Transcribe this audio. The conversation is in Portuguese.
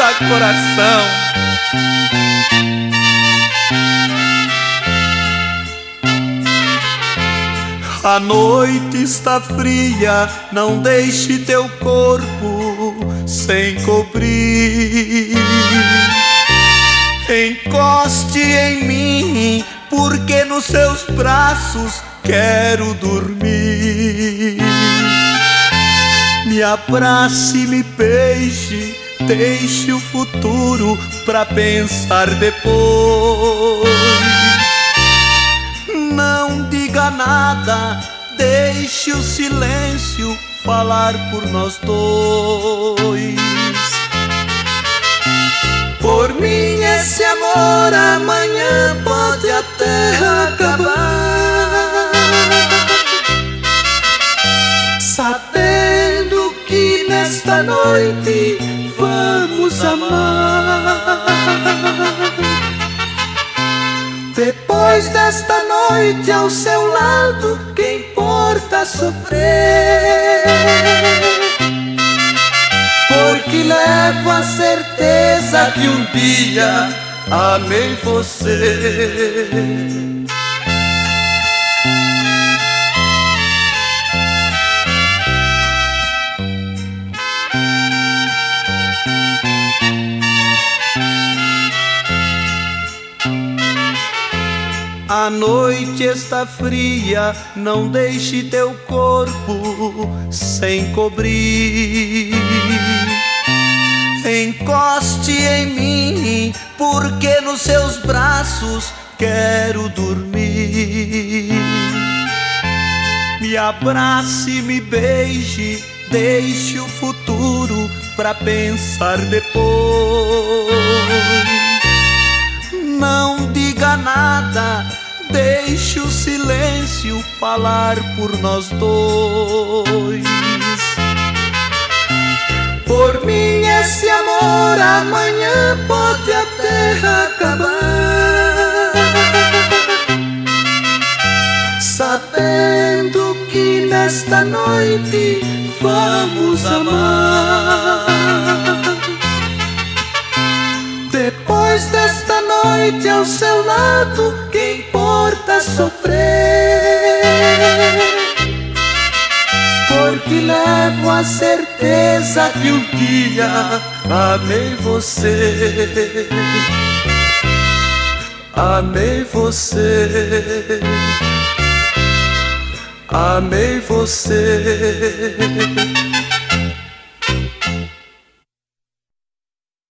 coração. A noite está fria, não deixe teu corpo sem cobrir. Encoste em mim, porque nos seus braços quero dormir. Me abrace, me beije, deixe o futuro pra pensar depois. Não diga nada, deixe o silêncio falar por nós dois. Por mim esse amor amanhã pode até acabar, sabendo que nesta noite vamos amar. Depois desta noite ao seu lado, que importa sofrer? Porque levo a certeza que um dia amei você. A noite está fria, não deixe teu corpo sem cobrir. Encoste em mim, porque nos seus braços quero dormir. Me abrace, me beije, deixe o futuro pra pensar depois. Não diga nada, deixe o silêncio falar por nós dois. Por mim esse amor amanhã pode até acabar, sabendo que nesta noite vamos amar. Depois desta noite ao seu lado, que importa sofrer? Porque levo a certeza que um dia amei você. Amei você. Amei você.